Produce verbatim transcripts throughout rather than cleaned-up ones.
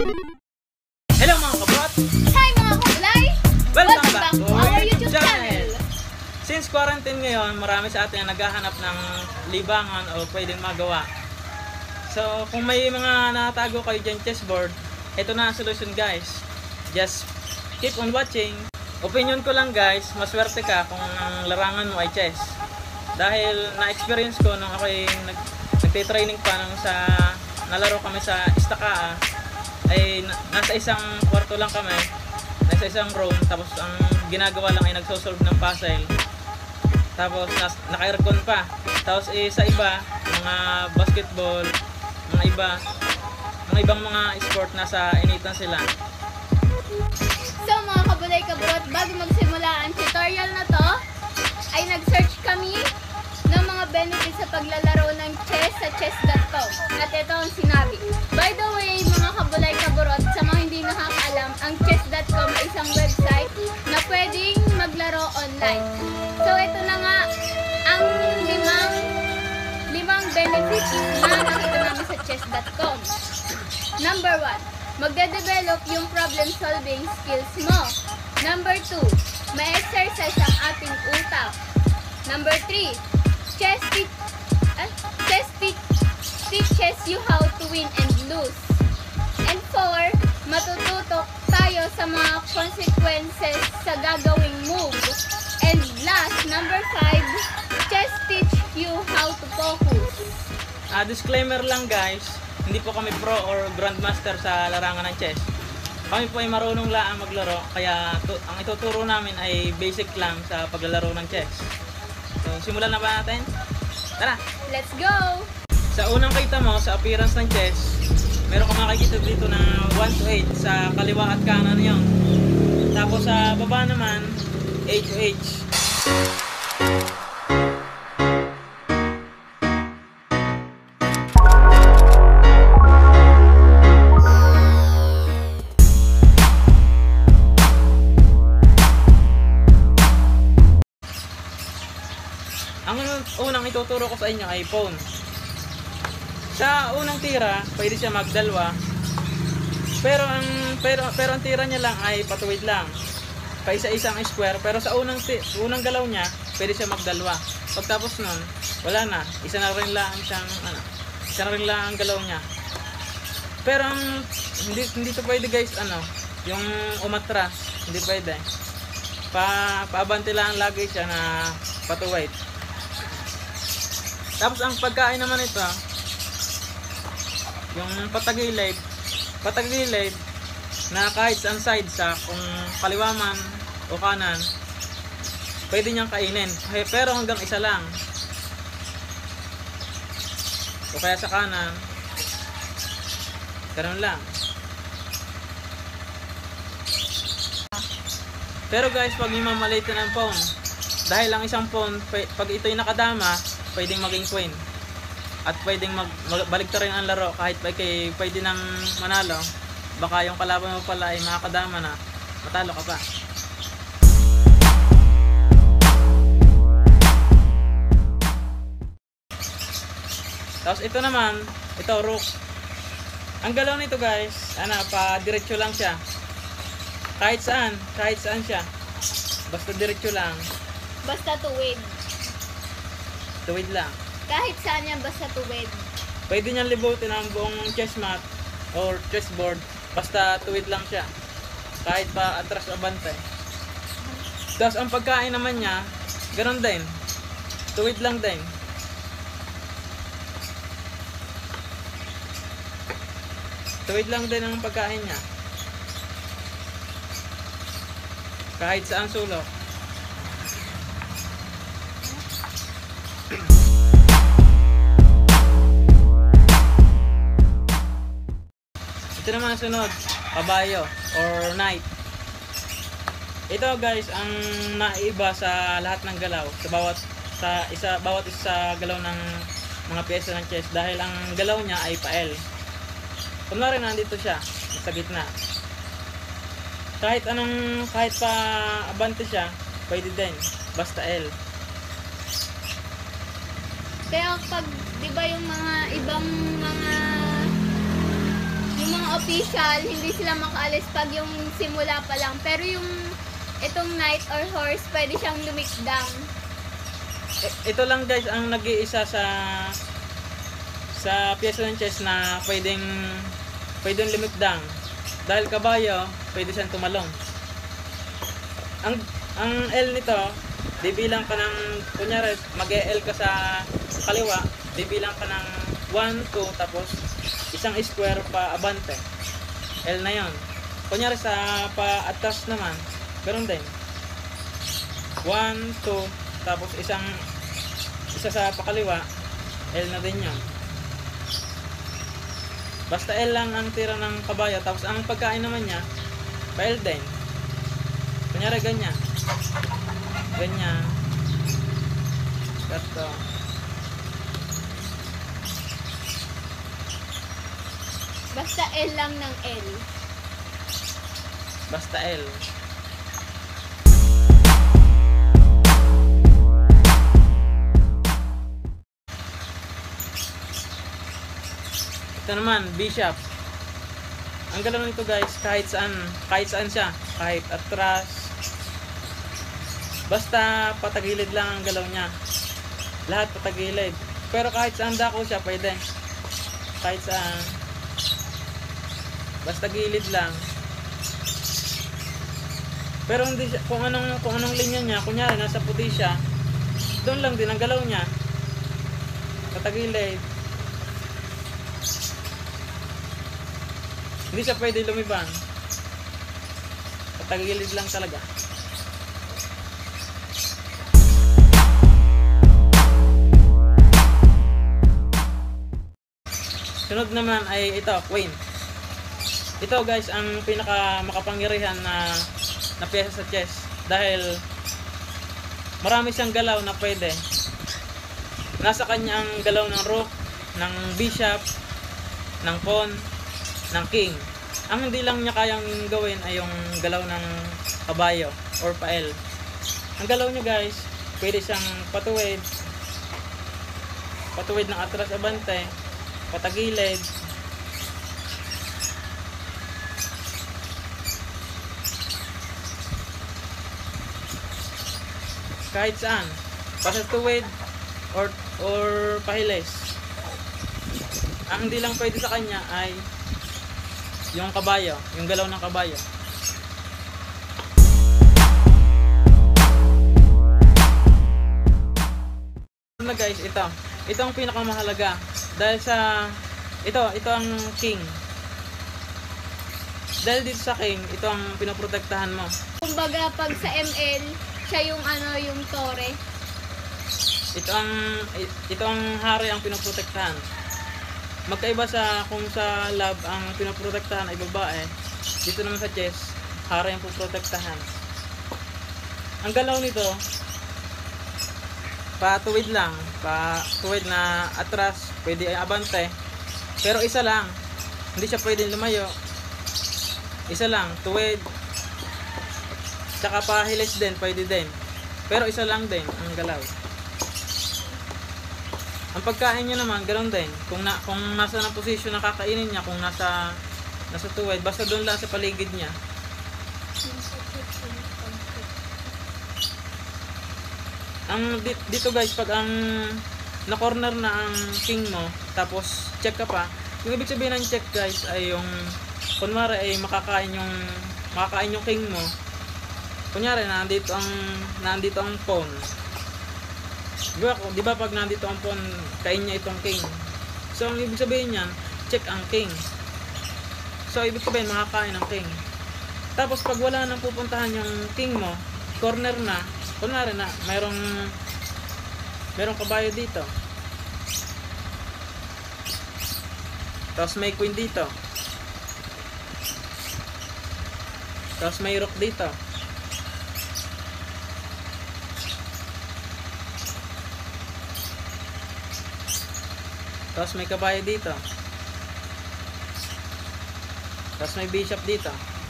Hello mga kabrot! Hi mga kaulay! Welcome, Welcome back, back to our YouTube channel! Since quarantine ngayon, marami sa atin ang naghahanap ng libangan o pwedeng magawa. So, kung may mga natago kayo dyan chessboard, ito na ang solution guys. Just keep on watching. Opinion ko lang guys, maswerte ka kung ang larangan mo ay chess. Dahil na-experience ko nung ako ay nag nagtitraining pa nung sa nalaro kami sa Istaka, ay nasa isang kwarto lang kami, nasa isang room, tapos ang ginagawa lang ay nagsosolve ng puzzle. Tapos naka-aircon pa. Tapos eh, sa iba, mga basketball, mga iba, mga ibang mga sport nasa initan sila. So mga kabulay kabrot, bago magsimula ang tutorial na to, ay nag-search kami ng mga benefits sa paglalaro ng chess sa chess dot com. At ito ang sinabi. By the way, mga kabulay kabrot, sa mga hindi nakakaalam, ang chess dot com ay isang website na pwedeng maglaro online. So ito na nga ang limang limang benefits na nakita namin sa chess dot com. Number one, magde-develop yung problem solving skills mo. Number two, ma-exercise ang ating utak. Number three, chess teach uh, chess teach teaches you how to win and lose. And four, matututo tayo sa mga consequences sa gagawing move. And last, number five, chess teach you how to focus. Uh, disclaimer lang guys, hindi po kami pro or grandmaster sa larangan ng chess. Kami po ay marunong lang maglaro, kaya to, ang ituturo namin ay basic lang sa paglalaro ng chess. So, simulan na ba natin? Tara! Let's go! Sa unang kita mo, sa appearance ng chess, meron ka makikita dito na one to eight sa kaliwa at kanan yon. Tapos sa baba naman, eight to H. Ang unang ituturo ko sa inyo ay pawn. Sa unang tira, pwede siya magdalwa. Pero ang pero pero ang tira niya lang ay patuwid lang. Paisa-isang square, pero sa unang unang galaw niya, pwede siya magdalwa. Pagtapos nun, wala na. Isa na rin lang siyang ano, isa na rin lang ang galaw niya. Pero ang hindi hindi to pwede guys, ano, yung umatras, hindi pwede. Pa paabante lang lagi siya na patuwid. Tapos ang pagkain naman ito, yung patagilid, patagilid na kahit saan side sa kung kaliwa man o kanan, pwede niyang kainin. Pero hanggang isa lang. O kaya sa kanan, ganun lang. Pero guys, pag imamalitin ang pawn, dahil ang isang pawn, pag ito'y nakadama, pwedeng maging queen. At pwedeng mag, mag balikta rin ang laro kahit pa kay pwede nang manalo. Baka yung kalaban mo pala ay makakadama na, matalo ka pa. Tapos ito naman, ito rook. Ang galaw nito guys, ano, pa diretso lang siya. Kahit saan, kahit saan siya. Basta diretso lang. Basta tuwid. Tuwid lang. Kahit saan yan, basta tuwid. Pwede niyang libutin ang buong chess mat or chessboard. Basta tuwid lang siya. Kahit pa atras o bantay. Tapos ang pagkain naman niya, ganoon din. Tuwid lang din. Tuwid lang din ang pagkain niya. Kahit saan sulok. Ito naman ang sunod, kabayo or knight. Ito guys ang naiba sa lahat ng galaw, sa bawat sa isa bawat isa sa galaw ng mga piyesa ng chess, dahil ang galaw niya ay pa-L. Kunwari nandito siya sa gitna. Kahit anong kahit pa abante siya, pwede din basta L. Kaya pag 'di ba yung mga ibang mga yung mga official, hindi sila makaalis pag yung simula pa lang. Pero yung itong knight or horse, pwede siyang lumikdang. I- ito lang guys ang nag-iisa sa sa piyesa ng chess na pwedeng pwedeng lumikdang. Dahil kabayo, pwede siyang tumalong. Ang ang L nito, di bilang ka ng, kunyari, mag-L ka sa kaliwa, di bilang ka ng one, two, tapos isang square pa abante. L na yon. Kunyari sa pa-atas naman, ganoon din. one, two, tapos isang isa sa pakaliwa, L na din yon. Basta L lang ang tira ng kabayo, tapos ang pagkain naman niya, pa-L din. Kunyari ganyan. Ganyan. Gato. Basta L lang ng L. Basta L. Ito naman, bishop. Ang galaw nito guys, kahit saan, kahit saan siya, kahit atras, basta patagilid lang ang galaw niya. Lahat patagilid. Pero kahit saan dako siya, pwede. Kahit saan. Basta gilid lang. Pero hindi siya, kung anong, kung anong linya niya, kunyari nasa puti siya, doon lang din ang galaw niya. Patagilid. Hindi siya pwede lumibang. Patagilid lang talaga. Sunod naman ay ito, queen. Ito guys, ang pinaka makapangyarihan na na piyesa sa chess. Dahil marami siyang galaw na pwede. Nasa kanya ang galaw ng rook, ng bishop, ng pawn, ng king. Ang hindi lang niya kayang gawin ay yung galaw ng kabayo or pa-L. Ang galaw niya guys, pwede siyang patuwid, patuwid ng atras abante, patagilid, kahit saan, pasatuwid or or pahilis. Ang hindi lang pwede sa kanya ay yung kabayo, yung galaw ng kabayo. Na guys, ito. Ito ang pinakamahalaga dahil sa ito, ito ang king. Dahil dito sa king, ito ang pinoprotektahan mo. Kumbaga pag sa M L, siya yung ano, yung tore. Ito ang ito ang hari ang pinoprotektahan. Magkaiba sa kung sa love ang pinoprotektahan ay babae, dito naman sa chess, hari ang poprotektahan. Ang galaw nito, patuwid lang, patuwid na atras, pwede ay abante, pero isa lang, hindi siya pwede lumayo. Isa lang, tuwid, tsaka pahilis din, pwede din, pero isa lang din ang galaw. Ang pagkain niya naman, ganoon din. Kung na kung nasa na posisyon na kakainin niya, kung nasa nasa tuwid, basta doon lang sa paligid niya. Ang dito guys, pag ang na corner na ang king mo, tapos check ka pa, yung ibig sabihin ng check guys ay yung kunwari ay makakain yung makakain yung king mo. Kunyari nandito ang nandito ang pawn. Di ba, di ba pag nandito ang pawn, kain niya itong king. So, ang ibig sabihin niyan, check ang king. So, ibig sabihin, makakain ang king. Tapos, pag wala nang pupuntahan yung king mo, corner na, kunwari na, mayroong, mayroong kabayo dito. Tapos, may queen dito. Tapos, may rook dito. Tapos may kabayo dito. Tapos may bishop dito.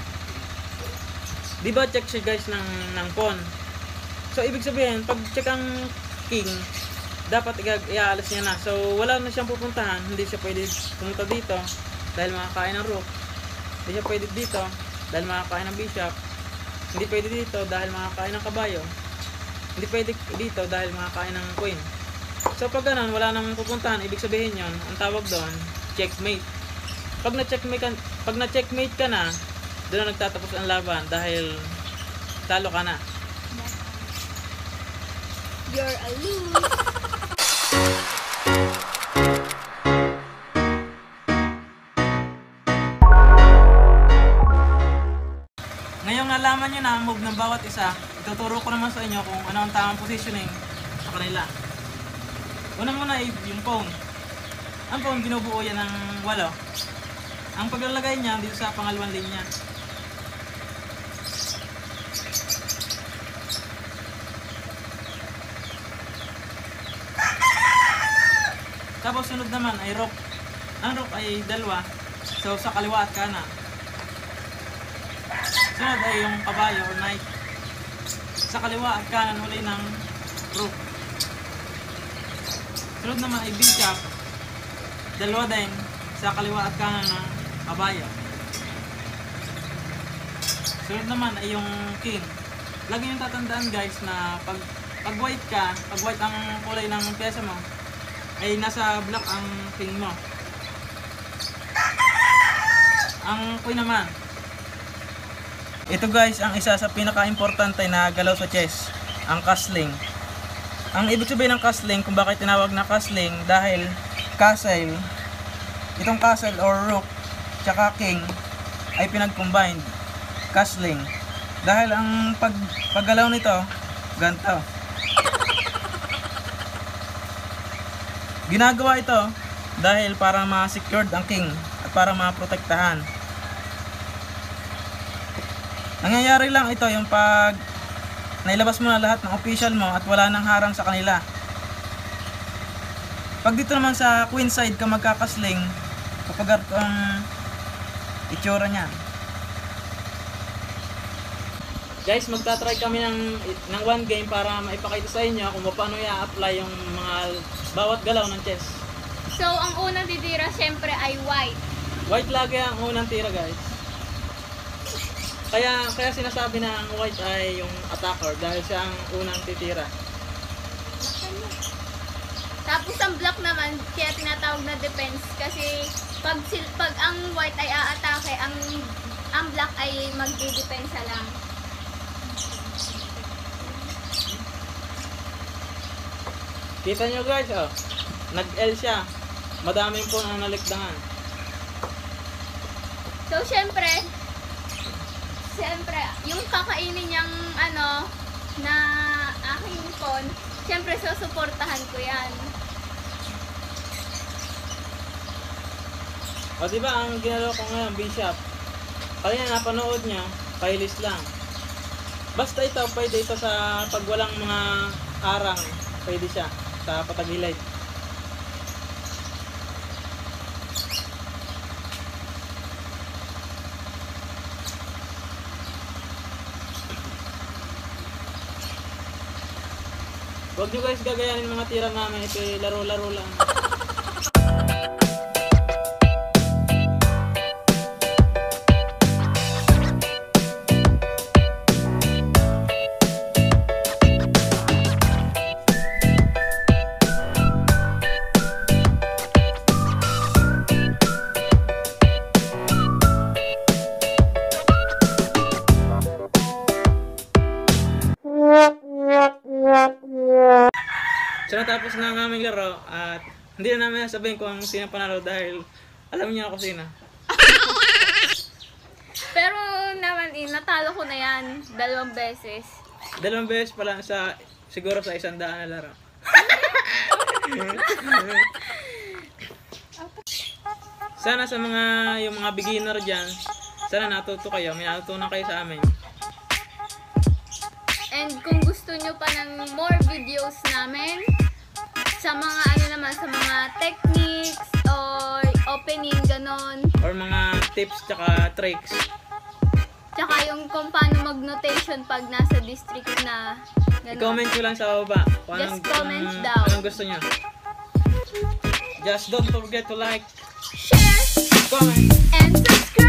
Di ba check siya guys ng, ng pawn? So ibig sabihin, pag check ang king, dapat iaalis niya na. So wala na siyang pupuntahan. Hindi siya pwede pumunta dito dahil makakain ng rook. Hindi siya pwede dito dahil makakain ng bishop. Hindi pwede dito dahil makakain ng kabayo. Hindi pwede dito dahil makakain ng queen. So pag ganun, wala nang pupuntahan, ibig sabihin yon, ang tawag doon, checkmate. Pag na-checkmate ka, pag na-checkmate ka na, doon na nagtatapos ang laban dahil talo ka na. You're a lose. Ngayong nalaman nyo na ang move ng bawat isa, ituturo ko naman sa inyo kung ano ang tamang positioning sa kanila. Una muna ay yung pawn. Ang pawn, binubuo yan ng walo. Ang paglalagay niya dito sa pangalawang linya. Tapos sunod naman ay rook. Ang rook ay dalawa. So sa kaliwa at kanan. Sunod ay yung kabayo or knight. Sa kaliwa at kanan uli ng rook. Sunod naman ay bishop. Dalawa din sa kaliwa at kanan ng kabayo. Sunod naman ay yung king. Lagi yung tatandaan guys na pag, pag white ka, pag white ang kulay ng pyesa mo, ay nasa black ang king mo. Ang queen naman. Ito guys ang isa sa pinaka-importante na galaw sa chess, ang castling. Ang ibig sabihin ng castling, kung bakit tinawag na castling, dahil castle, itong castle or rook, tsaka king, ay pinag-combined. Castling. Dahil ang pag, paggalaw nito, ganito. Ginagawa ito dahil para ma-secured ang king at para ma-protektahan. Nangyayari lang ito yung pag nailabas mo na lahat ng official mo at wala nang harang sa kanila. Pag dito naman sa queen side ka magkakasling, kapag ito ang itsura niya. Guys, magta-try kami ng, ng one game para maipakita sa inyo kung paano i-apply yung mga bawat galaw ng chess. So, ang unang titira syempre ay white. White lagi ang unang tira guys. Kaya kaya sinasabi na ang white ay yung attacker dahil siya ang unang titira. Tapos ang black naman, kaya tinatawag na defense kasi pag, sil pag ang white ay aatake, ang, ang black ay magdidepensa lang. Kita nyo guys, oh, nag-L siya. Madaming po ang nalikdangan. So, syempre, syempre, yung kakainin niyang, ano, na aking pawn, syempre, susuportahan ko yan. O diba, ang ginagawa ko ngayon, bishop. Kaya napanood nyo, kailis lang. Basta ito, pwede ito sa pag walang mga harang, pwede siya sa patagilid. Huwag nyo guys gagayanin mga tira namin, ito laro-laro lang. So natapos na ang aming laro at hindi na namin sabihin kung sino panalo dahil alam niyo ako sino. Pero naman, eh, natalo ko na yan dalawang beses. Dalawang beses pa lang sa siguro sa isang daan na laro. Sana sa mga yung mga beginner diyan, sana natuto kayo, may natutunan kayo sa amin. And kung gusto nyo pa ng more videos namin, sa mga ano naman, sa mga techniques or opening, ganon. Or mga tips tsaka tricks. Tsaka yung kung paano mag-notation pag nasa district na ganon. I-comment nyo lang sa baba kung Just anong, comment kung down. anong gusto nyo. Just don't forget to like, Share, comment, and subscribe!